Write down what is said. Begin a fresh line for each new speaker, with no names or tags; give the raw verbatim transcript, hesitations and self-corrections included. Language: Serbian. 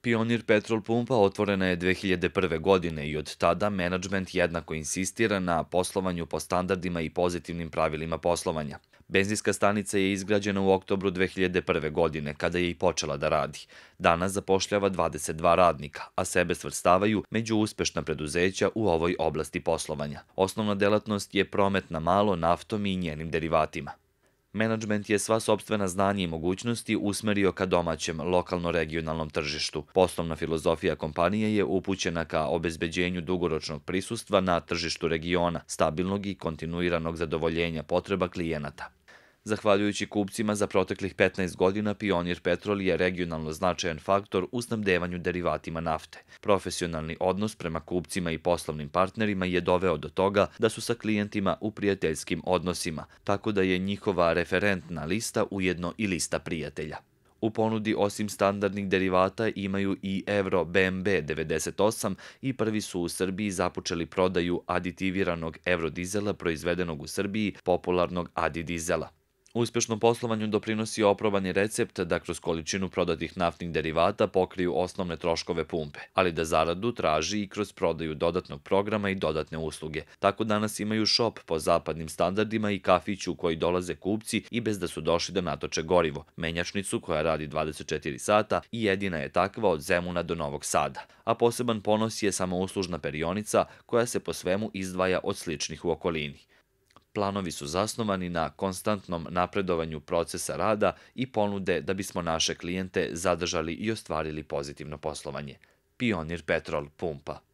Pionir Petrol pumpa otvorena je dve hiljade prve. godine i od tada menadžment jednako insistira na poslovanju po standardima i pozitivnim pravilima poslovanja. Benzinska stanica je izgrađena u oktobru dve hiljade prve. godine, kada je i počela da radi. Danas zapošljava dvadeset dva radnika, a sebe svrstavaju među uspešna preduzeća u ovoj oblasti poslovanja. Osnovna delatnost je promet na malo naftom i njenim derivatima. Menadžment je sva sopstvena znanja i mogućnosti usmerio ka domaćem, lokalno-regionalnom tržištu. Poslovna filozofija kompanije je upućena ka obezbeđenju dugoročnog prisustva na tržištu regiona, stabilnog i kontinuiranog zadovoljenja potreba klijenata. Zahvaljujući kupcima za proteklih petnaest godina, Pionir Petrol je regionalno značajan faktor u snabdevanju derivatima nafte. Profesionalni odnos prema kupcima i poslovnim partnerima je doveo do toga da su sa klijentima u prijateljskim odnosima, tako da je njihova referentna lista ujedno i lista prijatelja. U ponudi osim standardnih derivata imaju i Euro B M B devedeset osam i prvi su u Srbiji započeli prodaju aditiviranog eurodizela proizvedenog u Srbiji, popularnog Adi dizela. Uspešnom poslovanju doprinosi oprobani recept da kroz količinu prodatih naftnih derivata pokriju osnovne troškove pumpe, ali da zaradu traži i kroz prodaju dodatnog programa i dodatne usluge. Tako danas imaju šop po zapadnim standardima i kafić u koji dolaze kupci i bez da su došli da natoče gorivo, menjačnicu koja radi dvadeset četiri sata i jedina je takva od Zemuna do Novog Sada. A poseban ponos je samouslužna perionica koja se po svemu izdvaja od sličnih u okolini. Planovi su zasnovani na konstantnom napredovanju procesa rada i ponude da bismo naše klijente zadržali i ostvarili pozitivno poslovanje. Pionir Petrol pumpa.